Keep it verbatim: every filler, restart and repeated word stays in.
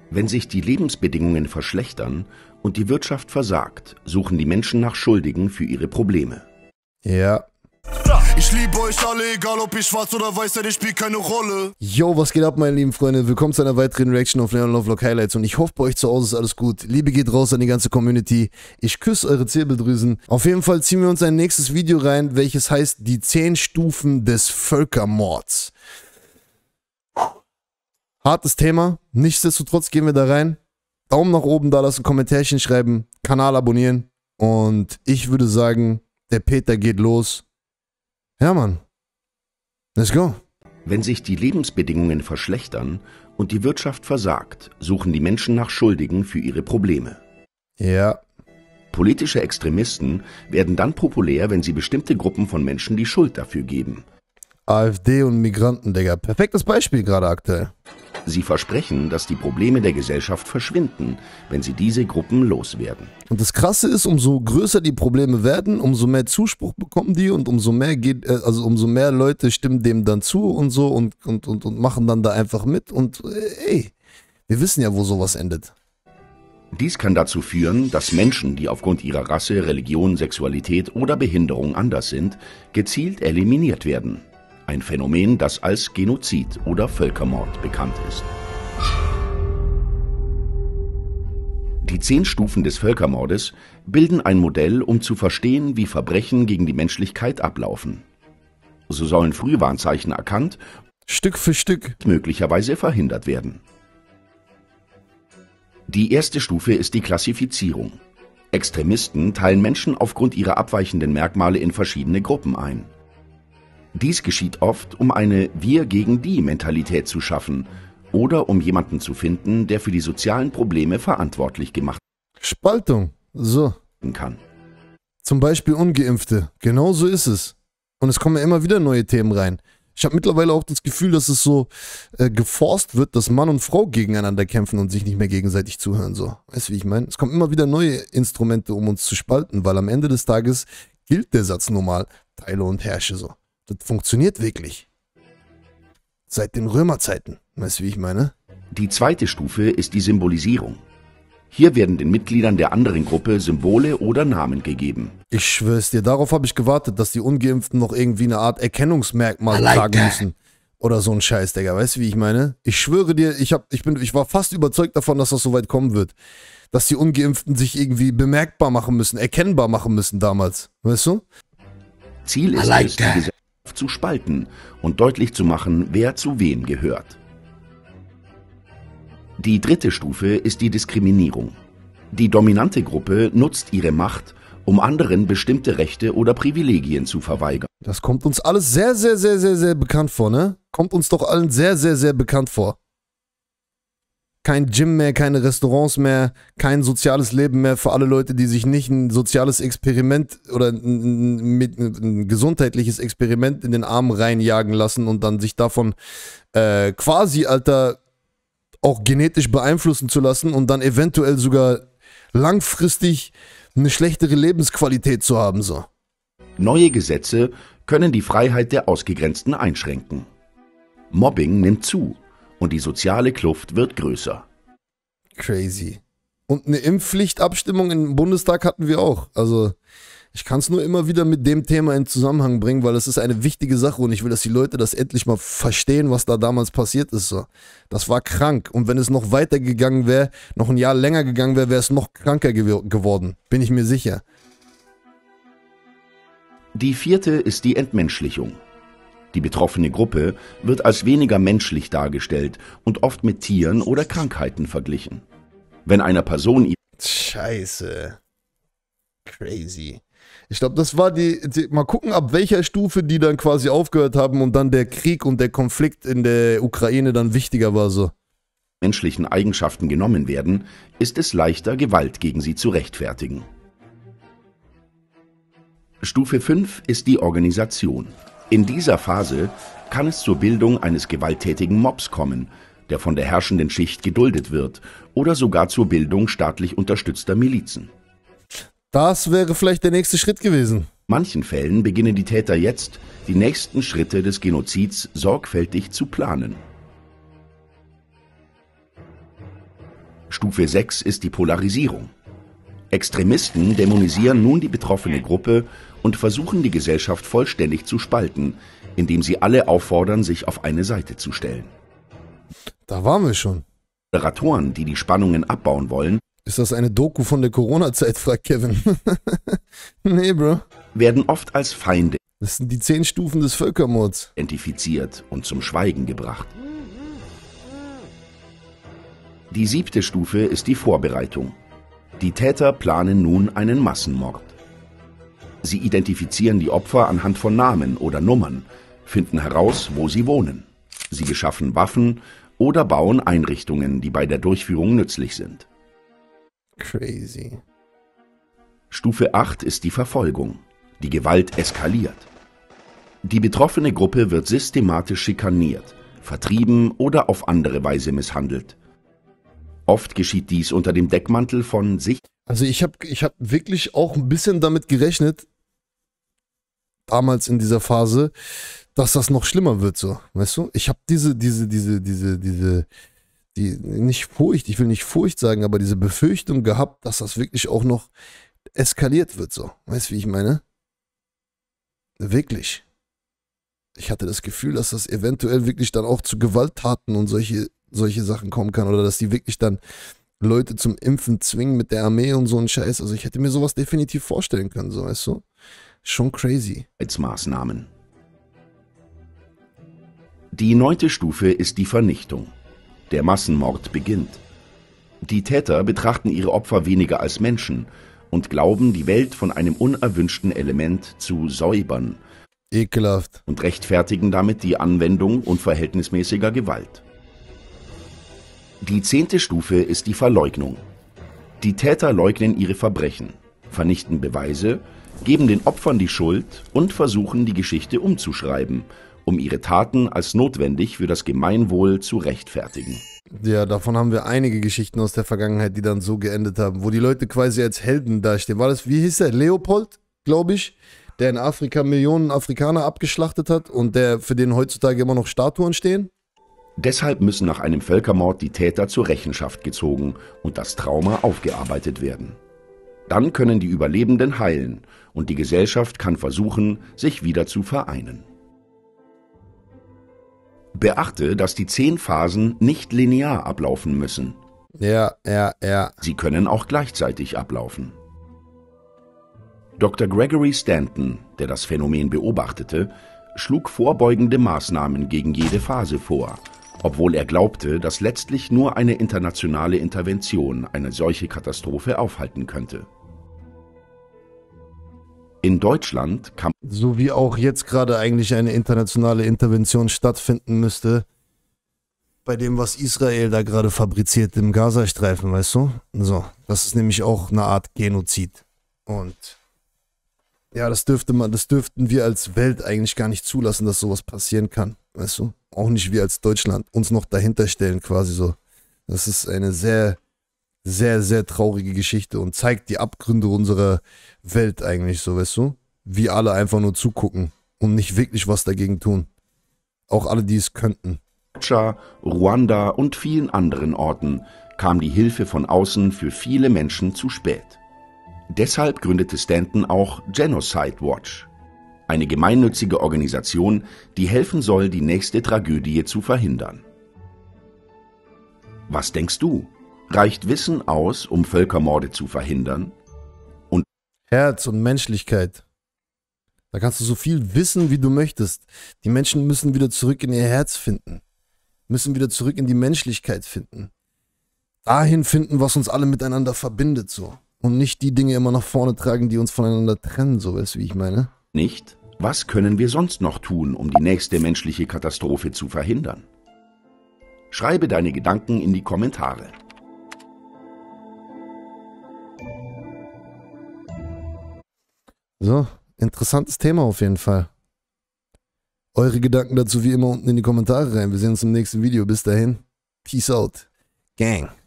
Wenn sich die Lebensbedingungen verschlechtern und die Wirtschaft versagt, suchen die Menschen nach Schuldigen für ihre Probleme. Ja. Ich liebe euch alle, egal ob ich schwarz oder weiß, denn ich spielt keine Rolle. Yo, was geht ab, meine lieben Freunde? Willkommen zu einer weiteren Reaction auf Leon Lovelock Highlights und ich hoffe, bei euch zu Hause ist alles gut. Liebe geht raus an die ganze Community. Ich küsse eure Zirbeldrüsen. Auf jeden Fall ziehen wir uns ein nächstes Video rein, welches heißt die zehn Stufen des Völkermords. Hartes Thema. Nichtsdestotrotz gehen wir da rein. Daumen nach oben da lassen, Kommentärchen schreiben, Kanal abonnieren und ich würde sagen, der Peter geht los. Ja, Mann. Let's go. Wenn sich die Lebensbedingungen verschlechtern und die Wirtschaft versagt, suchen die Menschen nach Schuldigen für ihre Probleme. Ja. Politische Extremisten werden dann populär, wenn sie bestimmte Gruppen von Menschen die Schuld dafür geben. AfD und Migranten, Digga. Perfektes Beispiel gerade aktuell. Sie versprechen, dass die Probleme der Gesellschaft verschwinden, wenn sie diese Gruppen loswerden. Und das Krasse ist, umso größer die Probleme werden, umso mehr Zuspruch bekommen die und umso mehr geht, also umso mehr Leute stimmen dem dann zu und so und, und, und, und machen dann da einfach mit und ey, wir wissen ja, wo sowas endet. Dies kann dazu führen, dass Menschen, die aufgrund ihrer Rasse, Religion, Sexualität oder Behinderung anders sind, gezielt eliminiert werden. Ein Phänomen, das als Genozid oder Völkermord bekannt ist. Die zehn Stufen des Völkermordes bilden ein Modell, um zu verstehen, wie Verbrechen gegen die Menschlichkeit ablaufen. So sollen Frühwarnzeichen erkannt, Stück für Stück, möglicherweise verhindert werden. Die erste Stufe ist die Klassifizierung. Extremisten teilen Menschen aufgrund ihrer abweichenden Merkmale in verschiedene Gruppen ein. Dies geschieht oft, um eine Wir-gegen-die-Mentalität zu schaffen oder um jemanden zu finden, der für die sozialen Probleme verantwortlich gemacht Spaltung, so. werden kann. Zum Beispiel Ungeimpfte, genau so ist es. Und es kommen ja immer wieder neue Themen rein. Ich habe mittlerweile auch das Gefühl, dass es so äh, geforst wird, dass Mann und Frau gegeneinander kämpfen und sich nicht mehr gegenseitig zuhören, so. Weißt du, wie ich meine? Es kommen immer wieder neue Instrumente, um uns zu spalten, weil am Ende des Tages gilt der Satz normal, teile und herrsche, so. Das funktioniert wirklich. Seit den Römerzeiten. Weißt du, wie ich meine? Die zweite Stufe ist die Symbolisierung. Hier werden den Mitgliedern der anderen Gruppe Symbole oder Namen gegeben. Ich schwör's dir, darauf habe ich gewartet, dass die Ungeimpften noch irgendwie eine Art Erkennungsmerkmal like tragen that. müssen. Oder so ein Scheiß, Digga. Weißt du, wie ich meine? Ich schwöre dir, ich, hab, ich, bin, ich war fast überzeugt davon, dass das so weit kommen wird. Dass die Ungeimpften sich irgendwie bemerkbar machen müssen, erkennbar machen müssen damals. Weißt du? Ziel ist like es, die that. Gesellschaft zu spalten und deutlich zu machen, wer zu wem gehört. Die dritte Stufe ist die Diskriminierung. Die dominante Gruppe nutzt ihre Macht, um anderen bestimmte Rechte oder Privilegien zu verweigern. Das kommt uns alles sehr, sehr, sehr, sehr, sehr bekannt vor, ne? Kommt uns doch allen sehr, sehr, sehr bekannt vor. Kein Gym mehr, keine Restaurants mehr, kein soziales Leben mehr für alle Leute, die sich nicht ein soziales Experiment oder ein, ein, ein gesundheitliches Experiment in den Arm reinjagen lassen und dann sich davon äh, quasi, Alter, auch genetisch beeinflussen zu lassen und dann eventuell sogar langfristig eine schlechtere Lebensqualität zu haben, so. Neue Gesetze können die Freiheit der Ausgegrenzten einschränken. Mobbing nimmt zu und die soziale Kluft wird größer. Crazy. Und eine Impfpflichtabstimmung im Bundestag hatten wir auch. Also ich kann es nur immer wieder mit dem Thema in Zusammenhang bringen, weil es ist eine wichtige Sache und ich will, dass die Leute das endlich mal verstehen, was da damals passiert ist. So. Das war krank und wenn es noch weiter gegangen wäre, noch ein Jahr länger gegangen wäre, wäre es noch kranker gew geworden. Bin ich mir sicher. Die vierte ist die Entmenschlichung. Die betroffene Gruppe wird als weniger menschlich dargestellt und oft mit Tieren oder Krankheiten verglichen. Wenn einer Person... Scheiße. Crazy. Ich glaube, das war die, die... Mal gucken, ab welcher Stufe die dann quasi aufgehört haben und dann der Krieg und der Konflikt in der Ukraine dann wichtiger war, so. menschlichen Eigenschaften genommen werden, ist es leichter, Gewalt gegen sie zu rechtfertigen. Stufe fünf ist die Organisation. In dieser Phase kann es zur Bildung eines gewalttätigen Mobs kommen, der von der herrschenden Schicht geduldet wird, oder sogar zur Bildung staatlich unterstützter Milizen. Das wäre vielleicht der nächste Schritt gewesen. In manchen Fällen beginnen die Täter jetzt, die nächsten Schritte des Genozids sorgfältig zu planen. Stufe sechs ist die Polarisierung. Extremisten dämonisieren nun die betroffene Gruppe und versuchen, die Gesellschaft vollständig zu spalten, indem sie alle auffordern, sich auf eine Seite zu stellen. Da waren wir schon. Moderatoren, die die Spannungen abbauen wollen, ist das eine Doku von der Corona-Zeit, fragt Kevin. Nee, Bro. werden oft als Feinde Das sind die zehn Stufen des Völkermords. identifiziert und zum Schweigen gebracht. Die siebte Stufe ist die Vorbereitung. Die Täter planen nun einen Massenmord. Sie identifizieren die Opfer anhand von Namen oder Nummern, finden heraus, wo sie wohnen. Sie beschaffen Waffen oder bauen Einrichtungen, die bei der Durchführung nützlich sind. Crazy. Stufe acht ist die Verfolgung. Die Gewalt eskaliert. Die betroffene Gruppe wird systematisch schikaniert, vertrieben oder auf andere Weise misshandelt. Oft geschieht dies unter dem Deckmantel von Sicht. Also ich habe ich hab wirklich auch ein bisschen damit gerechnet, damals in dieser Phase, dass das noch schlimmer wird, so, weißt du? Ich habe diese, diese, diese, diese, diese, die, nicht Furcht, ich will nicht Furcht sagen, aber diese Befürchtung gehabt, dass das wirklich auch noch eskaliert wird, so. Weißt du, wie ich meine? Wirklich. Ich hatte das Gefühl, dass das eventuell wirklich dann auch zu Gewalttaten und solche, solche Sachen kommen kann oder dass die wirklich dann Leute zum Impfen zwingen mit der Armee und so ein Scheiß. Also ich hätte mir sowas definitiv vorstellen können, so, weißt du? Schon crazy. Maßnahmen. Die neunte Stufe ist die Vernichtung. Der Massenmord beginnt. Die Täter betrachten ihre Opfer weniger als Menschen und glauben, die Welt von einem unerwünschten Element zu säubern Ekelhaft. und rechtfertigen damit die Anwendung unverhältnismäßiger Gewalt. Die zehnte Stufe ist die Verleugnung. Die Täter leugnen ihre Verbrechen, vernichten Beweise, geben den Opfern die Schuld und versuchen, die Geschichte umzuschreiben, um ihre Taten als notwendig für das Gemeinwohl zu rechtfertigen. Ja, davon haben wir einige Geschichten aus der Vergangenheit, die dann so geendet haben, wo die Leute quasi als Helden dastehen. War das, wie hieß der? Leopold, glaube ich, der in Afrika Millionen Afrikaner abgeschlachtet hat und der für den heutzutage immer noch Statuen stehen? Deshalb müssen nach einem Völkermord die Täter zur Rechenschaft gezogen und das Trauma aufgearbeitet werden. Dann können die Überlebenden heilen und die Gesellschaft kann versuchen, sich wieder zu vereinen. Beachte, dass die zehn Phasen nicht linear ablaufen müssen. Ja, ja, ja. Sie können auch gleichzeitig ablaufen. Doktor Gregory Stanton, der das Phänomen beobachtete, schlug vorbeugende Maßnahmen gegen jede Phase vor, obwohl er glaubte, dass letztlich nur eine internationale Intervention eine solche Katastrophe aufhalten könnte. In Deutschland kam So wie auch jetzt gerade eigentlich eine internationale Intervention stattfinden müsste, bei dem, was Israel da gerade fabriziert im Gazastreifen, weißt du? So, das ist nämlich auch eine Art Genozid. Und ja, das dürfte man, das dürften wir als Welt eigentlich gar nicht zulassen, dass sowas passieren kann, weißt du? Auch nicht wir als Deutschland uns noch dahinter stellen, quasi so. Das ist eine sehr, sehr, sehr traurige Geschichte und zeigt die Abgründe unserer Welt eigentlich so, weißt du? Wie alle einfach nur zugucken und nicht wirklich was dagegen tun. Auch alle, die es könnten. Ruanda und vielen anderen Orten kam die Hilfe von außen für viele Menschen zu spät. Deshalb gründete Stanton auch Genocide Watch, eine gemeinnützige Organisation, die helfen soll, die nächste Tragödie zu verhindern. Was denkst du? Reicht Wissen aus, um Völkermorde zu verhindern? Herz und Menschlichkeit. Da kannst du so viel wissen, wie du möchtest. Die Menschen müssen wieder zurück in ihr Herz finden. Müssen wieder zurück in die Menschlichkeit finden. Dahin finden, was uns alle miteinander verbindet, so. Und nicht die Dinge immer nach vorne tragen, die uns voneinander trennen, so weißt du, wie ich meine? Nicht? Was können wir sonst noch tun, um die nächste menschliche Katastrophe zu verhindern? Schreibe deine Gedanken in die Kommentare. So, interessantes Thema auf jeden Fall. Eure Gedanken dazu wie immer unten in die Kommentare rein. Wir sehen uns im nächsten Video. Bis dahin. Peace out. Gang.